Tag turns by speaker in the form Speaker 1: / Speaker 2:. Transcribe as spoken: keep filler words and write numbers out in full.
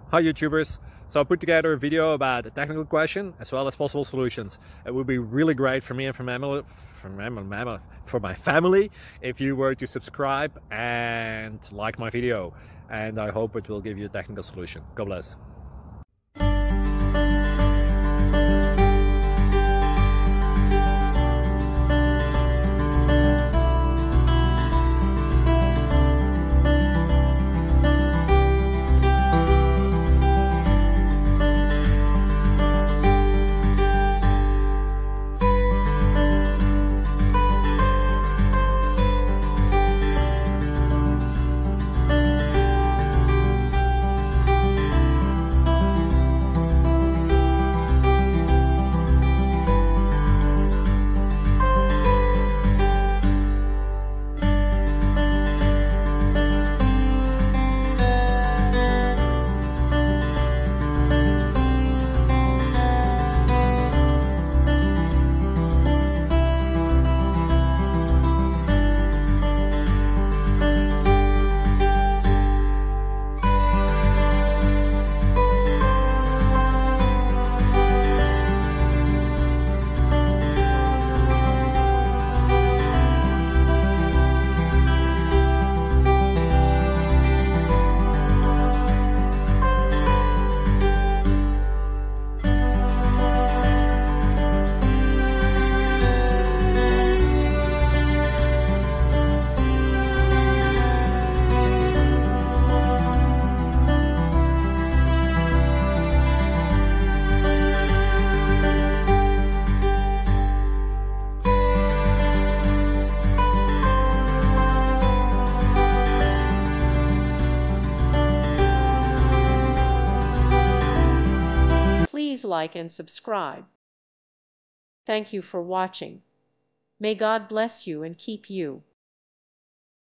Speaker 1: Hi YouTubers! So I put together a video about a technical question as well as possible solutions. It would be really great for me and for, mammal, for, mammal, for my family if you were to subscribe and like my video, and I hope it will give you a technical solution. God bless.
Speaker 2: Please like and subscribe. Thank you for watching. May God bless you and keep you.